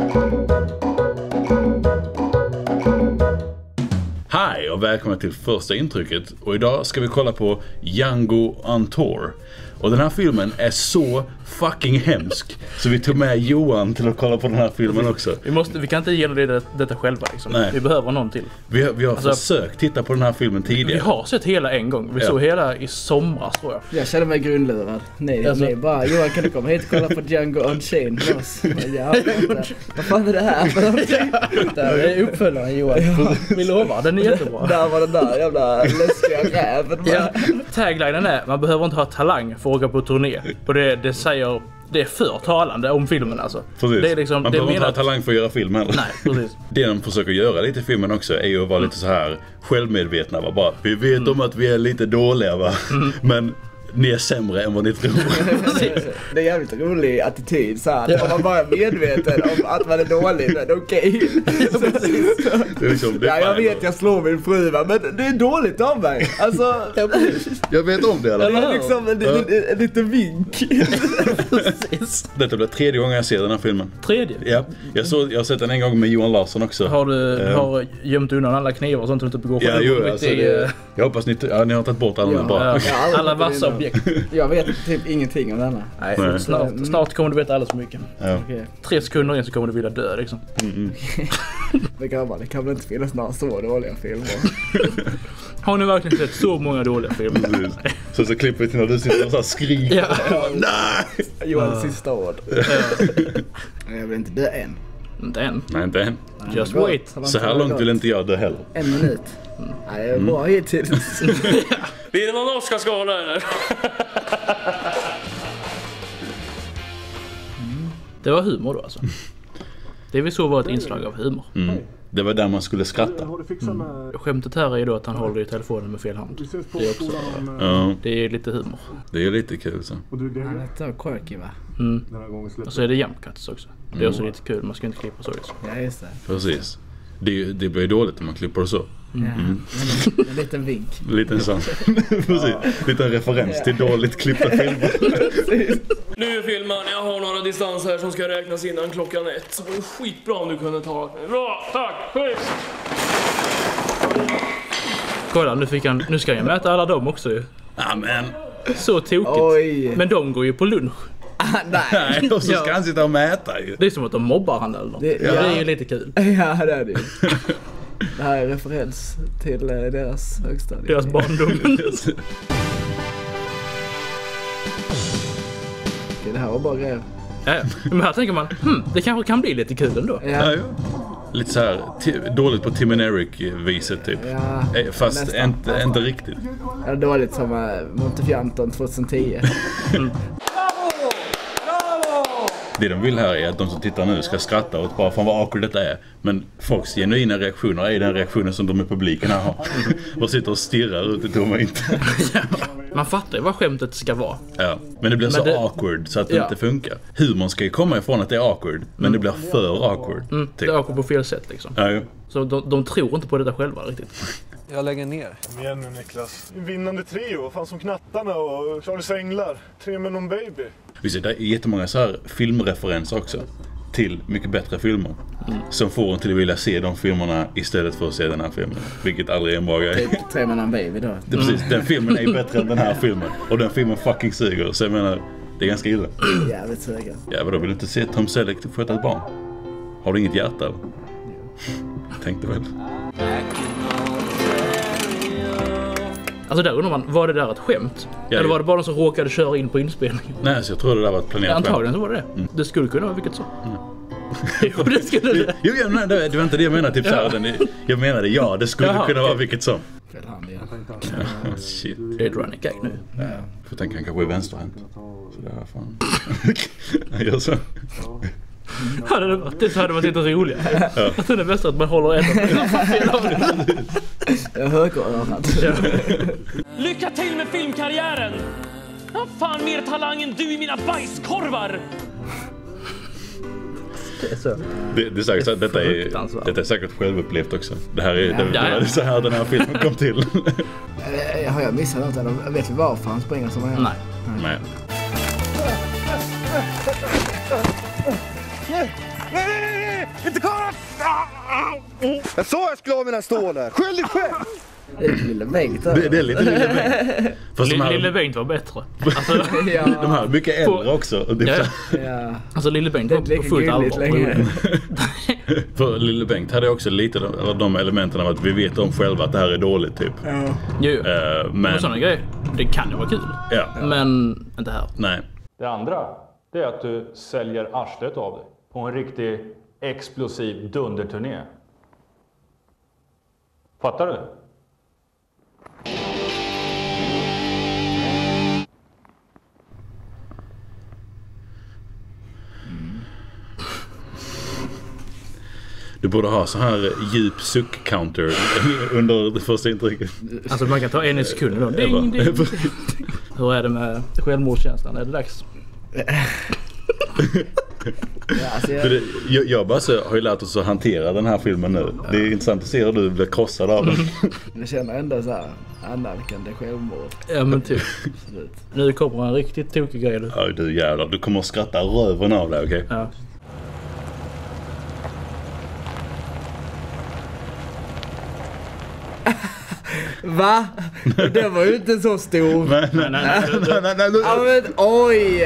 Hej och välkomna till första intrycket. Och idag ska vi kolla på Django Untour. Och den här filmen är så fucking hemsk. Så vi tog med Johan till att kolla på den här filmen också. Vi kan inte ge detta själva liksom. Nej. Vi behöver någon till. Vi har försökt titta på den här filmen tidigare. Vi har sett hela en gång. Vi såg hela i somras tror jag. Jag känner mig grundlurad. Nej, bara Johan, kan du komma hit och kolla på Django Unchained med oss? Ja, vad fan är det här för någonting? Det är uppföljaren Johan. Ja. Vi lovar, den är jättebra. Där var den där jävla läskiga räven. Ja. Taglinen är, man behöver inte ha talang för att åka på turné. Och det säger, det är för talande om filmen alltså. Precis. Det är liksom, man behöver inte ha talang för att göra film heller. Nej, precis. Det de försöker göra lite i filmen också är ju att vara lite så här självmedvetna. Bara, vi vet om att vi är lite dåliga va? Men ni är sämre än vad ni tror. Det är jävligt rolig attityd så här. Om man bara är medveten om att man är dålig, men okej. Jag vet jag slår min fru, men det är dåligt av mig. Alltså, jag vet om det. Eller? Det är liksom en liten vink. Detta blir tredje gången jag ser den här filmen. Tredje? Ja, jag har sett den en gång med Johan Larsson också. Har du gömt undan alla knivar och sånt runt uppe på ja, alltså jag hoppas ni har tagit bort alla bra. Alla vassa objekt. Jag vet typ ingenting om denna. Nej. Snart kommer du veta alldeles för mycket. Ja. Okay. 3 sekunder in så kommer du vilja dö liksom. Det kan väl inte finnas några så dåliga filmer. Har ni verkligen sett så många dåliga filmer? Så klipper vi till när du sitter och så skriker. Ja. Nej! Johans sista ord. Jag vill inte dö än. Inte än? Nej, inte än. Just wait. Så här långt vill inte jag dö heller. 1 minut. Nej, det är bra hittills. Blir det någon Oscarsgala eller? Det var humor då alltså. Det vi såg var ett inslag av humor. Det var där man skulle skratta. Skämtet här är ju då att han håller i telefonen med fel hand. Det är också, det är lite humor. Det är lite kul så. Han heter quirky va? Och så är det jump cuts också. Det är också lite kul, man ska inte klippa så liksom. Ja just det. Precis. Det blir dåligt om man klipper så. En liten vink. Liten sån. Precis. Liten referens till dåligt klippta filmer. Nu är filmen, jag har några distans här som ska räknas innan klockan 1. Så det var skitbra om du kunde ta. Bra, tack, schysst! Kolla, nu ska jag mäta alla dem också ju. Amen. Så tokigt. Oj. Men de går ju på lunch. Nej. Och så ska han sitta och mäta ju. Det är som att de mobbar han eller något. Det är ju lite kul. Ja, det är det. Det här är referens till deras högstadie. Deras barndom. Det här var bara grejer. Ja, men här tänker man, det kanske kan bli lite kul ändå. Ja. Lite så här dåligt på Tim and Eric-viset typ. Ja, fast inte riktigt. Ja, dåligt som Montefianton 2010. Det de vill här är att de som tittar nu ska skratta åt bara fan vad awkward detta är. Men folks genuina reaktioner är den reaktionen som de i publiken har. Och sitter och stirrar ut i tomma inte. Man fattar ju vad skämtet ska vara. Ja, men det blir så awkward så att det inte funkar. Humorn ska ju komma ifrån att det är awkward, men det blir för awkward. Typ. Det är awkward på fel sätt liksom. Ja. Så de tror inte på detta själva riktigt. Jag lägger ner. Kom igen nu Niklas. Vinnande trio, fan som Knattarna och Charlies Änglar. 3 med någon baby. Vi ser, det är jättemånga så här filmreferenser också. Till mycket bättre filmer. Som får en till att vilja se de filmerna istället för att se den här filmen. Vilket aldrig är en bra grej. Typ 3 med någon baby då. Det är precis, den filmen är bättre än den här filmen. Och den filmen fucking suger. Så jag menar, det är ganska illa. Jävligt suger. Ja, vadå, vill du inte se Tom Selleck sköta ett barn? Har du inget hjärta eller? Tänkte väl. Alltså där undrar man, var det där ett skämt? Ja, eller var det bara de som råkade köra in på inspelningen? Nej, så jag tror det där var ett planerat skämt. Antagligen så var det. Det skulle kunna vara vilket så. Jo, det skulle det. Jo, nej, det var inte det jag menade. Typ, såhär, jag menade det skulle kunna vara vilket som. Fel hand igen. Shit. Det är ett running gag nu. Ja, för den kan kanske är vänsterhänt. Så det här fan. Jag gör så. Hade det varit det så hade man inte roligt. Ja. Att det är bäst att man håller en. Jag högerörad. Ja. Lycka till med filmkarriären! Jag har fan mer talang än du i mina bajskorvar! Det är så. Det är säkert så att detta är säkert självupplevt också. Det här är det är så här den här filmen kom till. Har jag missat något eller vet vi varför han springer som han gör? Nej. Nej. Inte kvar! Jag sa jag skulle ha mina stålar. Skyll dig själv! Det är Lille Bengt. Det är lite Lille Bengt. Fast Lille Bengt var bättre. Alltså, Ja. de här är mycket äldre också. Ja. alltså Lille Bengt var på fullt allvar. längre. För Lille Bengt hade också lite av de elementen av att vi vet om själva att det här är dåligt typ. Ja. Jo, Men och sådana grejer. Det kan ju vara kul. ja. Men inte här. Nej. Det andra, det är att du säljer arslet av dig på en riktig explosiv dunderturné. Fattar du? Du borde ha så här djup suck-counter under det första intrycket. Alltså man kan ta en i sekunden då. Ding, ding. Hur är det med självmordskänslan? Är det dags? Ja, alltså Jag bara så har ju lärt oss att hantera den här filmen nu. Det är intressant att se hur du blir krossad av den. jag känner ändå så här annalkande självmord. Ja men typ. Absolut. Nu kommer en riktigt tokig grej nu. Ja du jävlar, du kommer att skratta röven av det, okej? Ja. Va? Det var ju inte så stor. Nej. Ja men oj!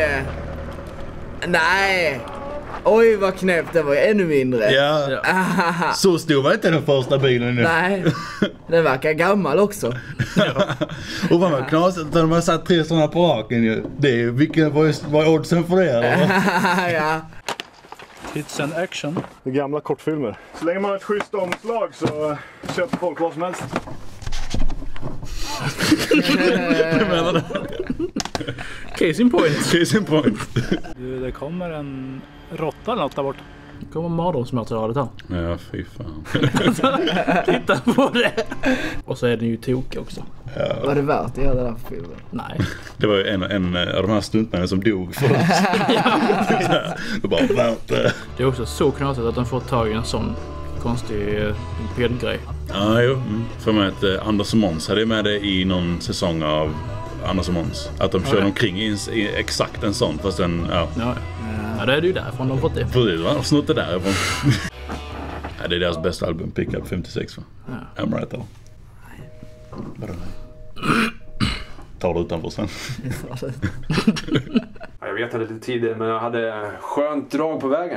Nej! Oj vad knäppt, det var ju ännu mindre. Ja, så stor var inte den första bilen nu. Nej, den verkar gammal också. Och vad man knasigt, de har satt 3 sådana på raken ju. Det är, vad är oddsen för det eller? Ja. It's an action. Det är gamla kortfilmer. Så länge man har ett schysst omslag så köper folk vad som helst. Case in point. Case in point. Du, det kommer en råtta eller något där borta. Det kommer mardrömsmaterialet här. Ja, fy fan. Titta på det. Och så är den ju tokig också. Var det värt att göra den här filmen? Nej. Det var ju en av de här stuntmännen som dog för oss. Det bara värt det. Det är också så knasigt att de får tag i en sån konstig pedgrej. Ja, jo. För mig att Anders och Måns hade med det i någon säsong av Anders och Måns. Att de körde omkring i exakt en sån, fast den, ja. Ja, det är det ju därifrån de fått det. Precis, va? De snott det därifrån. Ja, det är deras bästa album, Pick Up 56, va? Ja. Am I right, eller? Vadå? Tar du utanför sen. Jag vet lite tidigare, men jag hade skönt drag på vägen.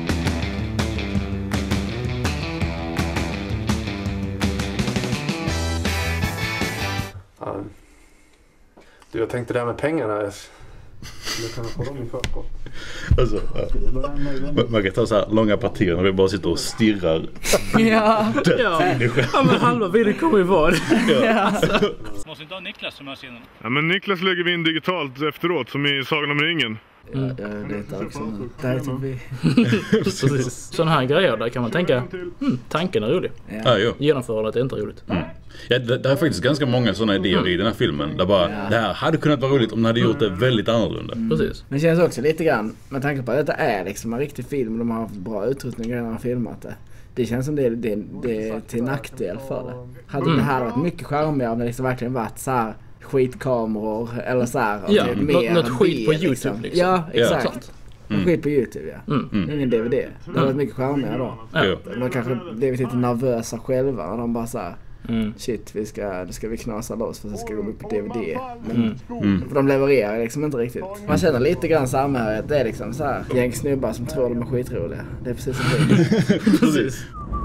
Ja. Du, jag tänkte det här med pengarna. Jag kan få dem i förskott. Alltså, ja. Man kan ta så här långa partier när vi bara sitter och stirrar. Ja. Ja, men halva bilden kommer ju vara det. Måste inte ha Niklas som har scenen. Ja, men Niklas lägger vi in digitalt efteråt, som i Sagan om ringen. Jag letar också nu. Där tog vi. Sådana här grejer, där kan man tänka, tanken är rolig. Ja, jo. Genomförandet är inte roligt. Ja, det är faktiskt ganska många sådana idéer i den här filmen. Där bara, det här hade kunnat vara roligt om de hade gjort det väldigt annorlunda. Precis. Men det känns också lite grann, med tanke på att detta är liksom en riktig film, de har haft bra utrustning när de har filmat det. Det känns som det är till nackdel för det. Hade det här varit mycket charmigare om det liksom verkligen varit så här skitkameror eller så här. Ja, mer något skit på liksom. YouTube liksom. Ja, exakt. Ja, Skit på YouTube, ja. Ingen DVD. Det hade varit mycket charmigare då. Ja. De kanske blivit lite nervösa själva när de bara såhär shit, nu ska vi knasa loss för så ska vi gå upp på DVD. Men för de levererar liksom inte riktigt. Man känner lite grann samhörighet. Det är liksom så här gäng snubbar som tror de är skitroliga. Det är precis som det. Precis.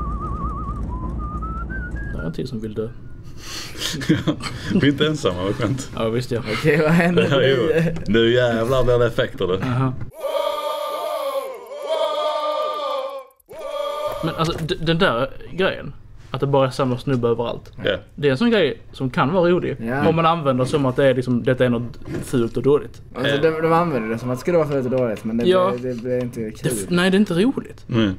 Det är en till som vill dö. Vi är inte ensamma, vad skönt. Ja, visst ja. Okej, vad händer nu? Nu jävlar blir det effekter då. Men alltså den där grejen, att det bara samlar snubbar överallt. Yeah. Det är en sån grej som kan vara rolig. Ja. Om man använder som att det är liksom, detta är något fult och dåligt. Alltså, de använder det som att det skulle vara för lite dåligt, men det blir inte kul. Nej, det är inte roligt. Mm.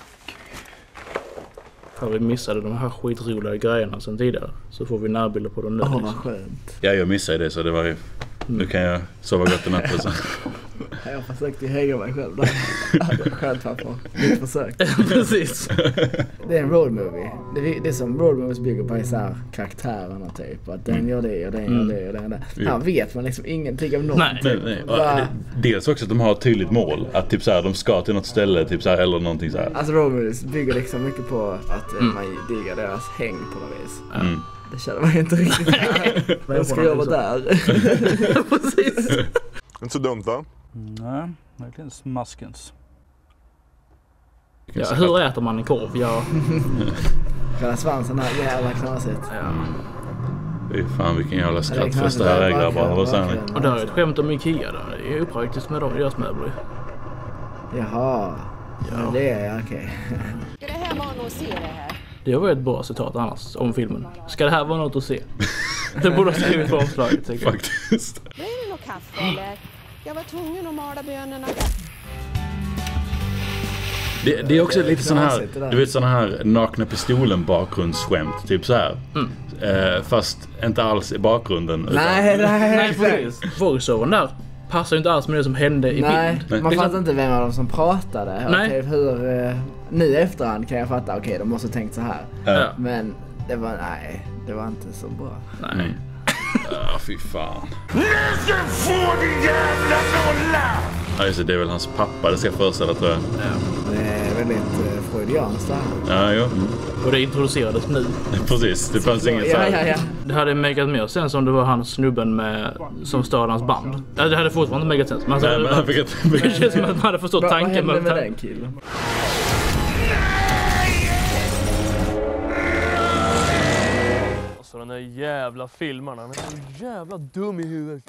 För vi missade de här skitroliga grejerna sen tidigare. Så får vi närbilder på dem nu. Vad skönt. Ja, jag missade det så det var ju... Nu kan jag sova gott i natt. Jag försökte hänga mig själv där. Skönt pappa. Mitt försök. Precis. Det är en road movie. Det är som road movies bygger på så här karaktärerna typ. Att den gör det och den gör det och den där. Här vet man liksom ingenting om någonting. Nej. Dels också att de har ett tydligt mål. Att typ så här, de ska till något ställe typ så här, eller någonting så här. Alltså road movies bygger liksom mycket på att man diggar deras häng på något vis. Det känner man inte riktigt här. Men ska jag vara där? Precis. Inte så dumt va? Nej, verkligen smaskens. Ja, hur äter man en korv? Ja. Själva svansen här jävla knasigt. Ja. Fan vilken jävla skrattfest det här är grabbar. Och där är ett skämt om Ikea där. Det är upraktiskt med deras möbler. Jaha. Ja. Det är okej. Ska det här vara något att se det här? Det var ett bra citat annars om filmen. Ska det här vara något att se? Det borde ha skrivit på omslaget tycker jag. Faktiskt. Blir det något kaffe eller? Jag var tvungen att mala bönorna. Det är också lite sån här, du vet sån här nakna pistolen bakgrundsskämt, typ så här. Fast inte alls i bakgrunden. Nej, precis. Voiceovern där passar ju inte alls med det som hände i bild. Nej, man fattar inte vem av dem som pratade. Nej. Typ hur, nu efterhand kan jag fatta, okej, de måste ha tänkt så här. Ja. Men det var inte så bra. Nej. Ja, fy fan. Nu ska du få din jävla nolla! Ja, just det är väl hans pappa det ska föreställa, tror jag. Ja. Det är väldigt freudianskt där. Ja, jo. Och det introducerades nu. Precis, det fanns inget så här. Ja. Det hade megat mer sen som det var han snubben med som störde hans band. Ja, det hade fortfarande inte megat sen. Men det känns som att man hade förstått tanken. Vad hände med den killen? Så den där jävla filmarna, han är så jävla dum i huvudet.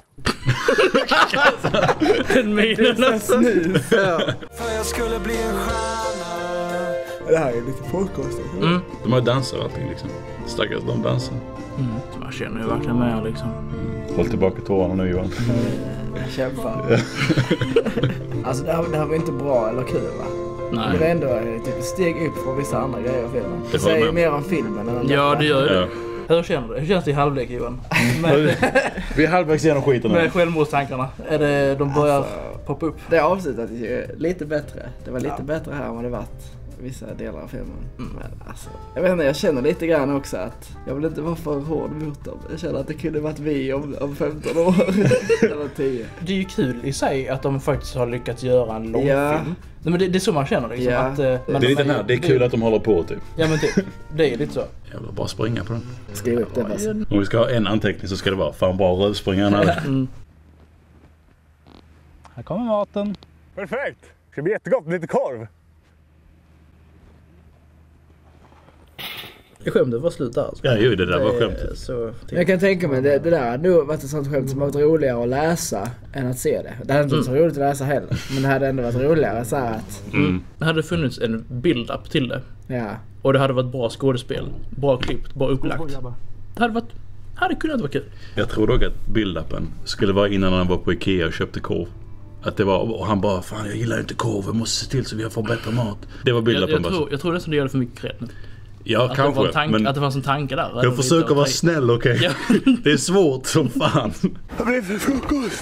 Den minen nästan. För jag skulle bli en stjärna. Det här är lite påkostat. De har dansar och allting liksom. Stackars de dansar. Så man känner ju verkligen med liksom. Håll tillbaka tårarna nu Johan. Kämpa. Alltså det här var inte bra eller kul va? Nej. Det är ändå typ ett steg upp från vissa andra grejer i filmen. Det säger mer om filmen än ja, det gör det. Hur känner du? Hur känns det i halvlek, Johan? Vi är halvvägs genom skiten. Med självmordstankarna. Är det de börjar poppa upp? Det är avslutat lite bättre. Det var lite bättre här än vad det varit vissa delar av filmen. Men alltså, jag vet inte, jag känner lite grann också att jag vill inte vara för hård mot dem. Jag känner att det kunde varit vi om 15 år. Eller 10. Det är ju kul i sig att de faktiskt har lyckats göra en långfilm. Men det är så man känner liksom. Att, det är lite här, det är kul att de håller på typ. Ja men typ, det är lite så. Jag vill bara springa på den. Skriv upp det bara. Om vi ska ha en anteckning så ska det vara fan bra rövspringarna. Här kommer maten. Perfekt! Det ska bli jättegott med lite korv. Det skämtet var slut där alltså. Ja, ju det där var skämtet. Så, jag kan tänka mig det där hade nog varit ett sånt skämt som varit roligare att läsa än att se det. Det hade inte varit så roligt att läsa heller. Men det hade ändå varit roligare så här att... Det hade funnits en build-up till det. Ja. Och det hade varit bra skådespel. Bra klippt, bra upplagt. Det hade kunnat vara kul. Jag tror dock att build-upen skulle vara innan han var på Ikea och köpte korv. Att det var, och han bara, fan jag gillar inte korv, jag måste se till så vi får bättre mat. Det var build-upen. Jag tror nästan det gör det för mycket cred nu. Ja, att kanske. Att det fanns en tanke där. Jag försöker vara snäll, okej? Ja. Det är svårt som fan. Jag blev för frukost.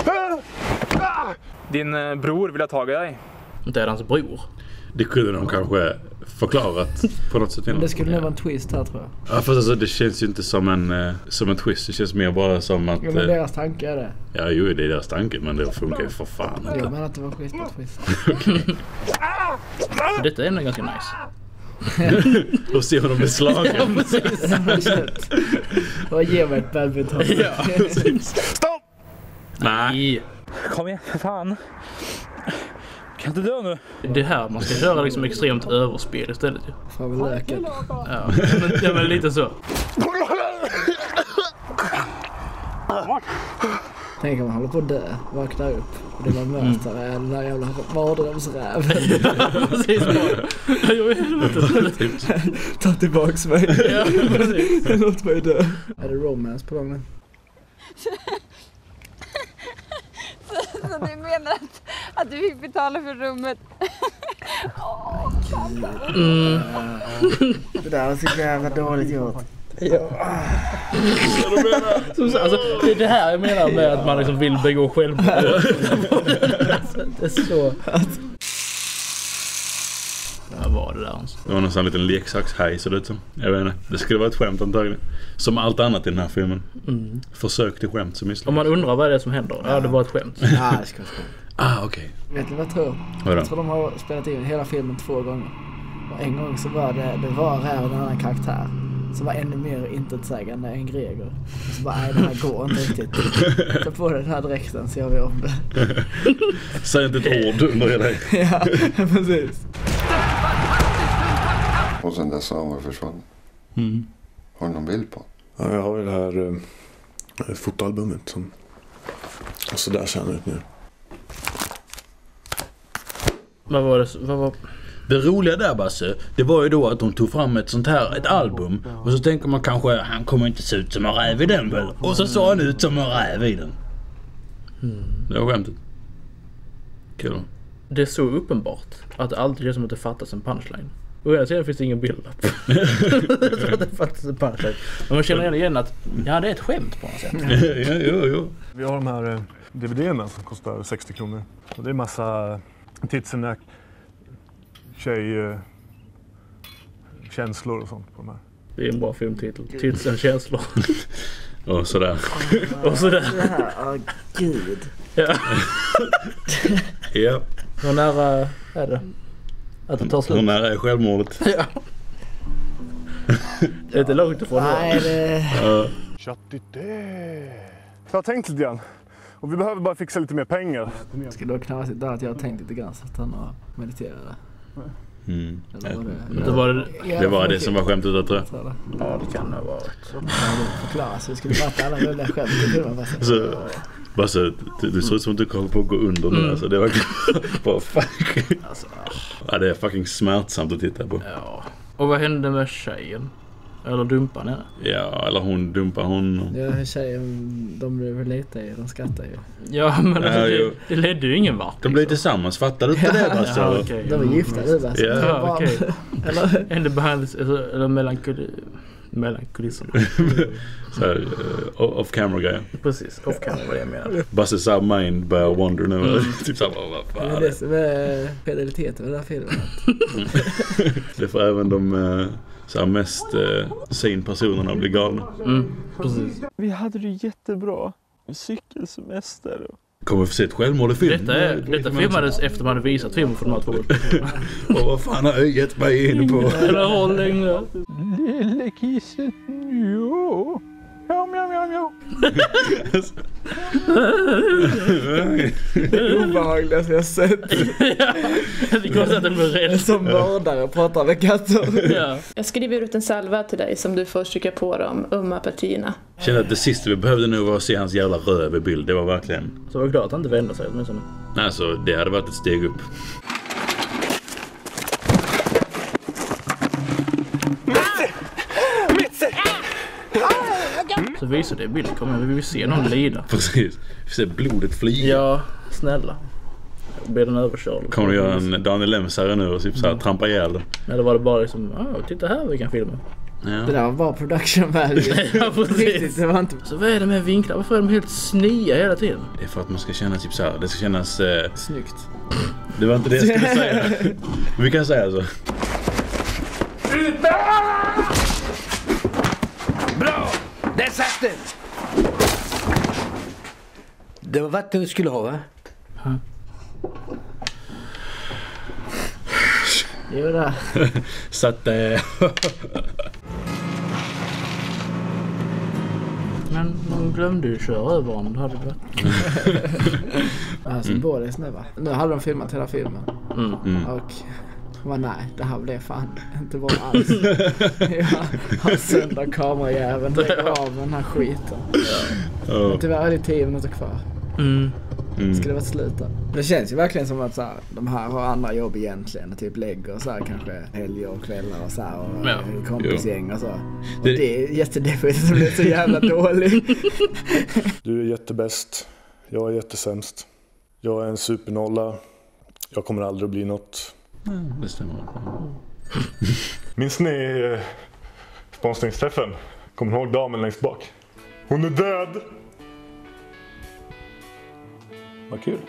Din bror vill ha tag i dig. Inte är det hans bror. Det kunde de kanske förklarat på något sätt. Men det skulle nog vara en twist här tror jag. Ja, fast alltså, det känns ju inte som en twist. Det känns mer bara som att... Ja, men deras tanke är det. Ja, jo, det är deras tanke, men det funkar ju för fan inte. Jag menar att det var skit på twist. Detta är ändå ganska nice. Och se hur de blir slagen. Ja, precis. Och ge mig ett badminton. Ja, precis. Stopp! Nej. Kom igen, för fan. Kan inte dö nu? Det här man ska köra liksom extremt överspel istället ju. Fan vad löken. Ja, men lite så. Tänk om man håller på att dö, vaknar upp och det var möter den där jävla mardrömsräven. Precis. Ta tillbaks mig. Ja, precis. Låt mig dö. Är det romance på gång nu? Så du menar att du fick betala för rummet? Det där var så jävla dåligt gjort. Alltså, det är det här jag menar med att man liksom vill begå självmord. Det är så... Vad var det där? Det var någon sån liten leksakshaj så det som. Jag vet inte. Det skulle vara ett skämt antagligen. Som allt annat i den här filmen. Försök till skämt som misslyckas. Om man undrar vad det är som händer. Ja, det var ett skämt. Ja, det ska vara skämt. Okej. Vet ni vad jag tror? Jag tror de har spelat in hela filmen 2 gånger. Och en gång så var det var en annan karaktär som var ännu mer intetsägande än Gregor. Och så bara, nej, det här går inte riktigt. Ta på den här dräkten så gör vi om det. Säg inte ett ord under hela. Ja, precis. Och sen dess har han försvann. Har du någon bild på? Ja, jag har ju det här fotoalbumet som... Och så där ser han ut nu. Vad var det? Vad var... Det roliga där, Basse, det var ju då att de tog fram ett album. Och så tänker man kanske, han kommer inte se ut som en räv i den väl. Och så såg han ut som en räv i den. Det var skämtet. Kul. Det är så uppenbart att det alltid känns som att det fattas en punchline. Och hela tiden finns det ingen bild upp. Det fattas en punchline. Men man känner igen att ja, det är ett skämt på något sätt. Jo. Vi har de här DVD-erna som kostar 60 kronor. Och det är massa titsenäck, känslor och sånt på de här. Det är en bra filmtitel. Titsen känslor. Och sådär. Och sådär. Gud. Ja. Ja. Hur nära är det? Att det tar slut? Hur nära är självmordet? Ja. Det är inte långt ifrån. Nej, det... Jag har tänkt lite grann. Och vi behöver bara fixa lite mer pengar. Ska du ha knasigt där att jag har tänkt lite grann så att han har mediterat? Det var det som var skämtet där, tror jag. Ja, det kan det ha varit. Förklara så vi skulle fatta alla roliga skämt i filmen. Så, du ser ut som att du kommer på att gå under nu. Alltså, det var bara fuck. Alltså, ja, det är fucking smärtsamt att titta på. Ja. Och vad hände med tjejen? Eller dumpar henne? Ja, eller hon dumpar hon. Ja, tjejen, de blev lite i, de skrattar ju. Ja, men det ledde ju ingen vart. De blev tillsammans, fattar du inte det? Alltså? Ja, okay. De var gifta nu, alltså. Ja, okej. Eller behandlas, eller mellan kulisserna. Så här, off camera grejer. Precis, off camera var det jag menar. Basses så mind börjar wonder nu. Typ såhär, vad fan. Det är det som är fideliteten med den här filmen. Det får även de så här mest personerna bli galna. Precis. Vi hade det jättebra. En cykelsemester. Kommer vi få se ett självmål i film? Detta filmades efter man hade visat filmen för de här 2 åren. Och vad fan har jag gett mig in på? Eller håll längre. Lille kisset, jo. Ja. Det är obehagligaste jag sett. Det går så att den blir rädd. Som mördare och pratar med katter. Ja. Jag skriver ut en salva till dig som du får stryka på de ömma partierna. Jag kände att det sista vi behövde nu var att se hans jävla röv i bild. Det var verkligen... Så var det klart att han inte vände sig åtminstone. Nej, så det hade varit ett steg upp. Så visar det i bild. Vi vill se någon lida. Precis. Vi ser blodet flyga. Ja, snälla. Blir den överkörd. Kommer du göra en Daniel Lemsare nu och typ så här trampa ihjäl den? Eller var det bara liksom, titta här vi kan filma. Ja. Det där var bara production value. Ja, precis. Det var inte... Så vad är det med vinklar? Varför är de helt snia hela tiden? Det är för att man ska känna typ så här. Det ska kännas... Snyggt. Det var inte det jag skulle säga. Vi kan säga så. Bra! Där satt den! Det var vatten du skulle ha, va? Det var det. Så att... Men de glömde ju köra över honom. Det hade varit. Symboliskt nu, va? Nu hade de filmat hela filmen. Och... nej, det här blev fan inte bra alls. Han sönder kamerajäveln, lägger av med den här skiten. Men tyvärr är det 10 minuter kvar. Ska det vara slut då? Det känns ju verkligen som att så här, de här har andra jobb egentligen. Typ lägger så här, kanske helger och kvällar och så här, och kompisgäng och så. Och det är jättedeppigt som blir så jävla dålig. Du är jättebäst. Jag är jättesämst. Jag är en supernolla. Jag kommer aldrig att bli något. Det stämmer. Minns ni sponsringsträffen? Kommer du ihåg damen längst bak? Hon är död! Vad kul.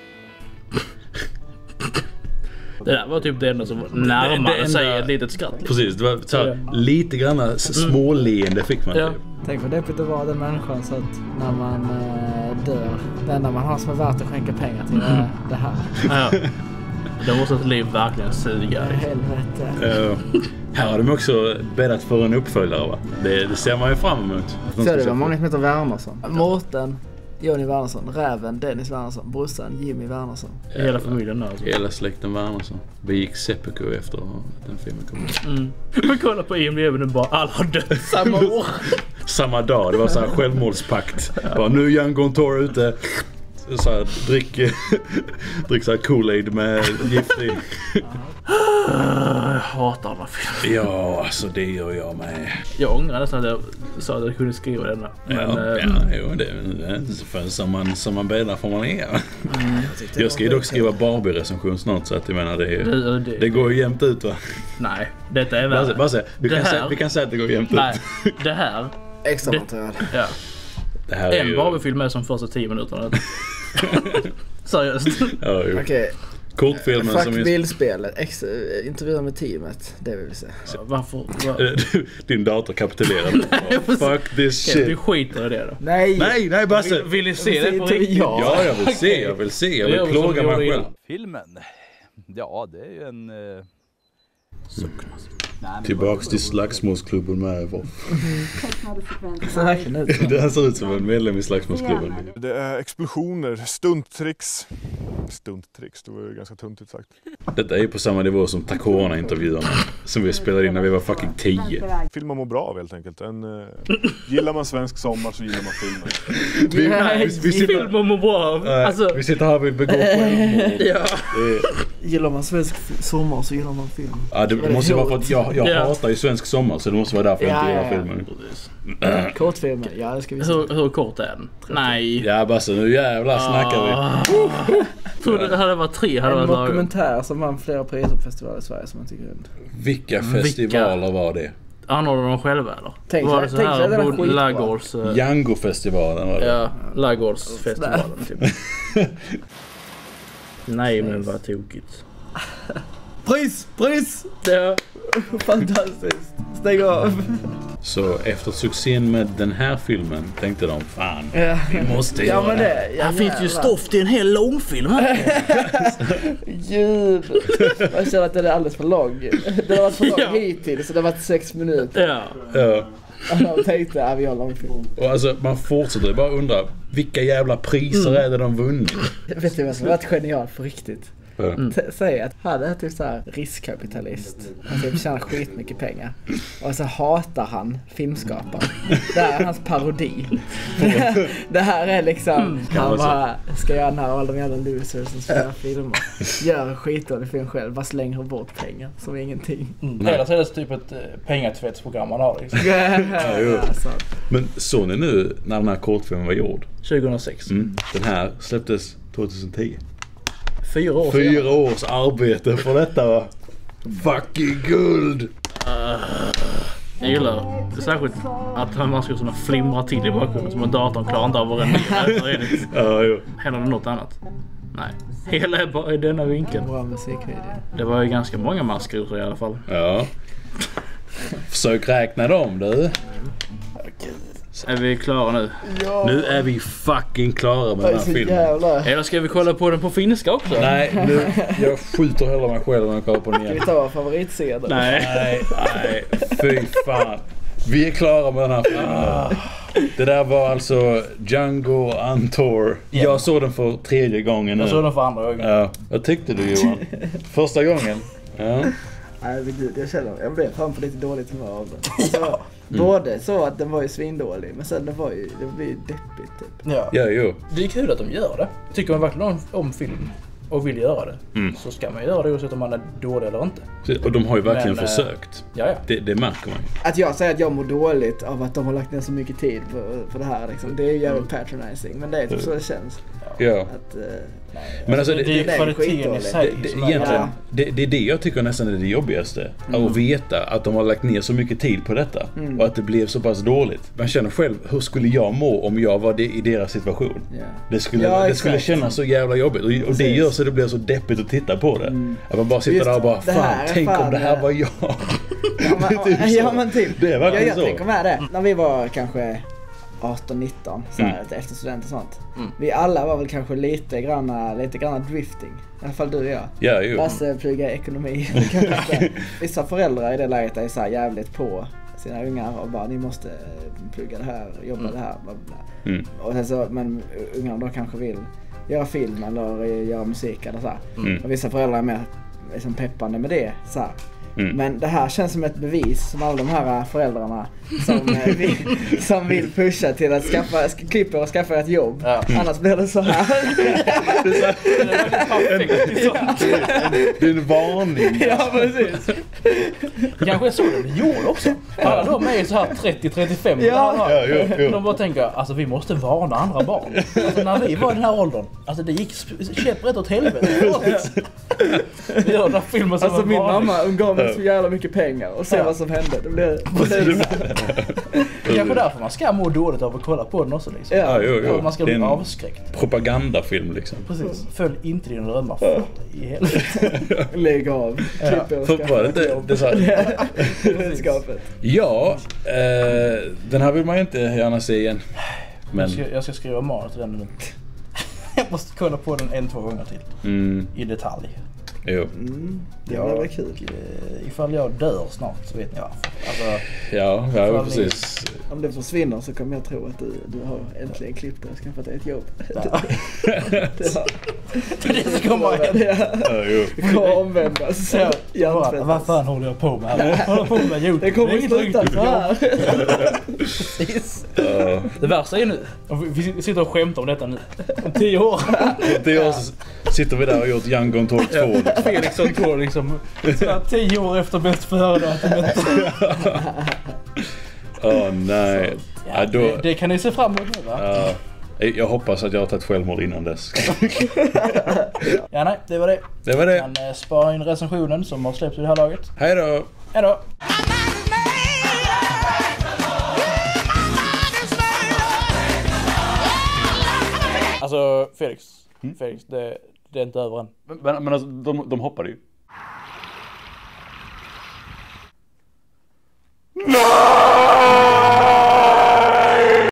Det där var typ det enda som närmade sig ett litet skratt. Precis, det var så här, lite grann småleende fick man. Ja. Tänk vad deppigt att vara den människan så att när man dör, det enda man har som är värt att skänka pengar till det här. Ja. Det måste ett liv verkligen suga. Helvete. Här har de också bäddat för en uppföljare, va? Det ser man ju fram emot. Så det var många som heter Wernersson. Mårten, Jonny Wernersson, Räven, Dennis Wernersson, brorsan Jimmy Wernersson. Hela familjen alltså. Hela släkten Wernersson. Vi gick seppuku efter att den filmen kom. Men kolla på IMDb nu bara, alla har dött samma år. Samma dag, det var så här självmordspakt. Bara, nu är Django Untold ute. Så här, drick så här Kool-Aid med gift i. Jag hatar alla filmer. Ja, alltså det gör jag med. Jag ångrar nästan att jag sa att jag kunde skriva denna. Men, det är inte för som man bäddar får man är. Jag ska ju dock skriva Barbie-recension snart, så att jag menar det går ju jämnt ut, va? Nej, detta är värre. Bara säga, vi kan säga att det går jämnt ut. Det här. Extra material. Ja. Det här en Barbie-film är som första 10 minuter. Seriöst. Ja, okej. Kortfilmen fuck som bildspelet, intervjuer med teamet, det vill vi se. Varför? Din dator kapitulerade. Fuck this shit. Du skiter i det då. Nej, Basse. Vill ni se det på riktigt? Ja, jag vill se. Jag vill plåga mig själv. Filmen? Ja, det är ju en... Tillbaks till slagsmålsklubben med Wolf. Det här ser ut som en medlem i slagsmålsklubben. Det är explosioner, stunttricks. Stunttricks, det var ju ganska tuntigt sagt. Detta är ju på samma nivå som Takorna-intervjuerna som vi spelade in när vi var fucking 10. Filmen mår bra av helt enkelt. Gillar man svensk sommar så gillar man filmen. Filmen mår bra av. Alltså, vi sitter här och vill begå självmord. Ja. Gillar man svensk sommar så gillar man film. Ja, det måste vara för att jag hatar ju svensk sommar, så det måste vara därför jag inte gillar filmen. Kortfilmen, ja det ska vi se. Hur kort är den? 30. Nej. Ja, bara så nu jävlar snackar vi. Tror det hade varit 3. En dokumentär som vann flera priser på festivaler i Sverige som man tycker är. Vilka festivaler var det? Anordnade de själva eller? Tänk var det så här Lagårds... Django-festivalen? Ja, Lagårdsfestivalen typ. Nej, men vad tokigt. Pris! Ja. Fantastiskt. Stäng av. Så efter succén med den här filmen tänkte de, fan, vi måste göra det. Här finns ju stoff till en hel långfilm. Gud. Man känner att den är alldeles för lång. Den har varit för lång hittills, så det har varit 6 minuter. Ja. Jag tänkte att vi har långfilm. Och alltså, man fortsätter bara undra, vilka jävla priser är det de vunnit? Vet du vad som har varit genialt för riktigt? Säg att han är typ så här riskkapitalist. Han typ tjänar skitmycket pengar. Och så hatar han filmskaparen. Det här är hans parodi. Det här är liksom han bara ska göra den här och alla de jävla losers som spelar filmer. Gör en skitdålig film själv. Bara slänger bort pengar som ingenting. Hela så är det typ ett pengatvättsprogram man har liksom. Men så ni nu när den här kortfilmen var gjord? 2006. Den här släpptes 2010. 4 år. 4 års arbete för detta, va? Fucking guld! Jag gillar särskilt att man ska såna flimra till i bakgrunden som en datorn klarar inte av att händer det något annat? Nej. Hela är bara i denna vinkeln. Bra musikvideo. Det var ju ganska många maskrotor i alla fall. Ja. Försök räkna dem, du. Är vi klara nu? Ja. Nu är vi fucking klara med den här filmen. Eller ska vi kolla på den på finska också? Nej, nu, jag skjuter hela mig själv när jag kollar på den igen. Ska vi ta favoritscenen? Nej, fy fan. Vi är klara med den här filmen. Det där var alltså Django Untold. Jag såg den för 3:e gången nu. Jag såg den för 2:a gången. Ja. Vad tyckte du, Johan? Första gången? Ja. Nej, men gud, jag blev fan på lite dåligt humör av den. Både så att den var ju svindålig, men sen det blev deppigt typ. Ja. Det är kul att de gör det. Tycker man verkligen om film och vill göra det, så ska man göra det oavsett om man är dålig eller inte. Och de har ju verkligen försökt. Ja. Det märker man ju. Att jag säger att jag mår dåligt av att de har lagt ner så mycket tid på det här liksom, det är ju jävligt patronizing, men det är typ så det känns. Ja. Ja. Att, men alltså, det är kvaliteten i sig. Det är det jag tycker nästan är det jobbigaste. Att veta att de har lagt ner så mycket tid på detta. Och att det blev så pass dåligt. Man känner själv, hur skulle jag må om jag var i deras situation? Det skulle kännas så jävla jobbigt. Och det gör så det blir så deppigt att titta på det. Att man bara sitter där och bara, tänk om det här var jag. Men typ. Det är verkligen jag så. tänker med det. När vi var kanske 18-19 så här, efter student och sånt. Vi alla var väl kanske lite granna drifting. I alla fall du och jag. Ja, jo. Lasse pluggar ekonomi. Vissa föräldrar i det läget är så här jävligt på sina ungar och bara, ni måste plugga det här, jobba det här, bla bla. Och sen så, men ungarna då kanske vill göra film eller göra musik eller så här. Och vissa föräldrar är mer liksom peppande med det så här. Men det här känns som ett bevis som alla de här föräldrarna som vill pusha till att klippa och skaffa ett jobb. Annars blir det så här. Det är en varning. Ja, precis. Kanske är så det gjorde också. Alla de är ju så här 30-35. De bara tänker, alltså vi måste varna andra barn. Alltså när vi var i den här åldern, alltså det gick käpprätt åt helvete. Vi gör den filmen som alltså min mamma gav mig så jävla mycket pengar och se vad som hände. Det blev kanske därför man ska må dåligt av att kolla på den också liksom. Ja. Man ska bli avskräckt. Propagandafilm liksom. Precis. Följ inte dina drömmar för i helvete. Lägg av. Var det inte det så här? Ja, den här vill man ju inte gärna se igen. Men jag ska skriva manus till den nu. Jag måste kolla på den 1-2 gånger till. I detalj. Jo. Det var kul. Ifall jag dör snart så vet ni varför. Alltså, ja, precis. Om det försvinner så kommer jag tro att du har äntligen klippt och skaffat dig ett jobb. Det ska komma igen. Det kommer omvändas. Vad fan håller jag på med? Jag håller på med YouTube. Det kommer sluta så här. Precis. Det värsta är nu, vi sitter och skämtar om detta nu. Om 10 år. Om 10 år så sitter vi där och gjort Django Untold 2. Felix Untold liksom. 10 år efter bäst före-datumet. Nej. Det kan ni se fram emot nu, va? Jag hoppas att jag har tagit självmord innan dess. Nej, det var det. Det var det. Man sparar in recensionen som har släppts i det här laget. Hej då. Hej då. Alltså, Felix, det är inte över än. Men alltså, de hoppade ju. No!